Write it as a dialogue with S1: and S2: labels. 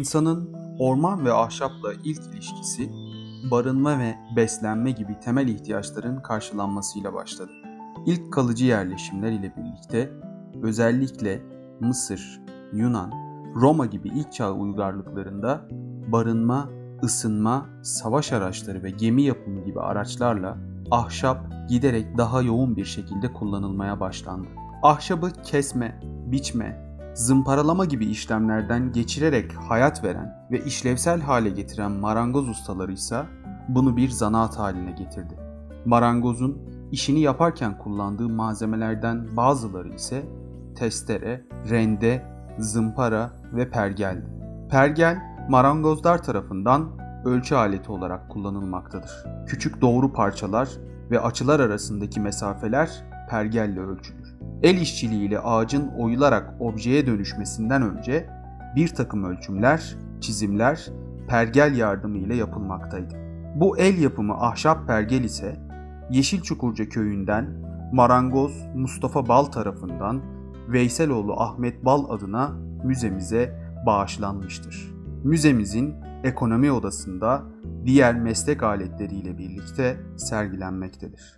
S1: İnsanın orman ve ahşapla ilk ilişkisi, barınma ve beslenme gibi temel ihtiyaçların karşılanmasıyla başladı. İlk kalıcı yerleşimler ile birlikte özellikle Mısır, Yunan, Roma gibi ilk çağ uygarlıklarında barınma, ısınma, savaş araçları ve gemi yapımı gibi araçlarla ahşap giderek daha yoğun bir şekilde kullanılmaya başlandı. Ahşabı kesme, biçme, zımparalama gibi işlemlerden geçirerek hayat veren ve işlevsel hale getiren marangoz ustaları ise bunu bir zanaat haline getirdi. Marangozun işini yaparken kullandığı malzemelerden bazıları ise testere, rende, zımpara ve pergeldi. Pergel, marangozlar tarafından ölçü aleti olarak kullanılmaktadır. Küçük doğru parçalar ve açılar arasındaki mesafeler pergelle ölçülür. El işçiliğiyle ağacın oyularak objeye dönüşmesinden önce bir takım ölçümler, çizimler pergel yardımıyla yapılmaktaydı. Bu el yapımı ahşap pergel ise Yeşilçukurca köyünden marangoz Mustafa Bal tarafından Veyseloğlu Ahmet Bal adına müzemize bağışlanmıştır. Müzemizin ekonomi odasında diğer meslek aletleriyle birlikte sergilenmektedir.